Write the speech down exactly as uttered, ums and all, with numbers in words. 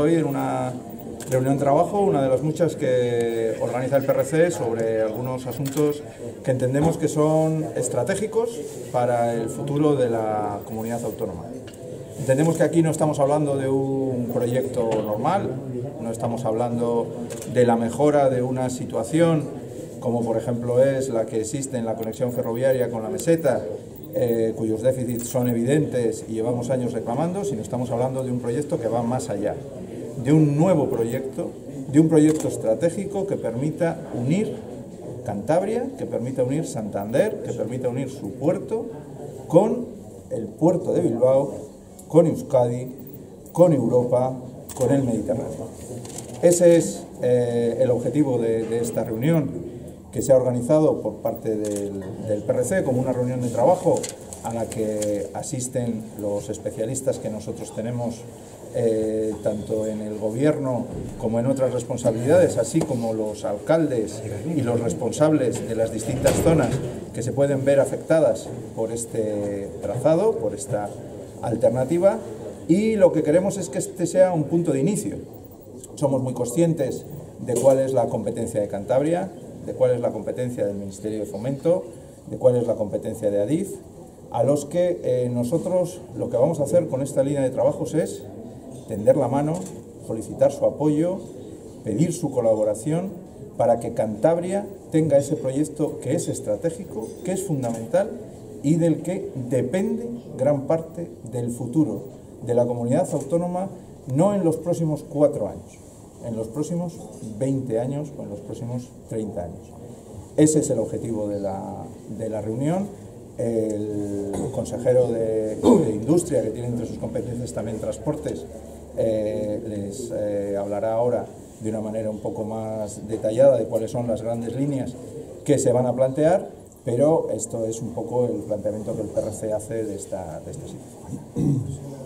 Hoy en una reunión de trabajo, una de las muchas que organiza el P R C sobre algunos asuntos que entendemos que son estratégicos para el futuro de la comunidad autónoma. Entendemos que aquí no estamos hablando de un proyecto normal, no estamos hablando de la mejora de una situación como por ejemplo es la que existe en la conexión ferroviaria con la meseta, eh, cuyos déficits son evidentes y llevamos años reclamando, sino estamos hablando de un proyecto que va más allá, de un nuevo proyecto, de un proyecto estratégico que permita unir Cantabria, que permita unir Santander, que permita unir su puerto con el puerto de Bilbao, con Euskadi, con Europa, con el Mediterráneo. Ese es eh, el objetivo de, de esta reunión, que se ha organizado por parte del, del P R C como una reunión de trabajo a la que asisten los especialistas que nosotros tenemos eh, tanto en el gobierno como en otras responsabilidades, así como los alcaldes y los responsables de las distintas zonas que se pueden ver afectadas por este trazado, por esta alternativa, y lo que queremos es que este sea un punto de inicio. Somos muy conscientes de cuál es la competencia de Cantabria, de cuál es la competencia del Ministerio de Fomento, de cuál es la competencia de Adif, a los que eh, nosotros lo que vamos a hacer con esta línea de trabajos es tender la mano, solicitar su apoyo, pedir su colaboración para que Cantabria tenga ese proyecto que es estratégico, que es fundamental y del que depende gran parte del futuro de la comunidad autónoma, no en los próximos cuatro años, en los próximos veinte años o en los próximos treinta años. Ese es el objetivo de la, de la reunión. El consejero de, de Industria, que tiene entre sus competencias también transportes, eh, les eh, hablará ahora de una manera un poco más detallada de cuáles son las grandes líneas que se van a plantear, pero esto es un poco el planteamiento que el P R C hace de esta, de esta situación.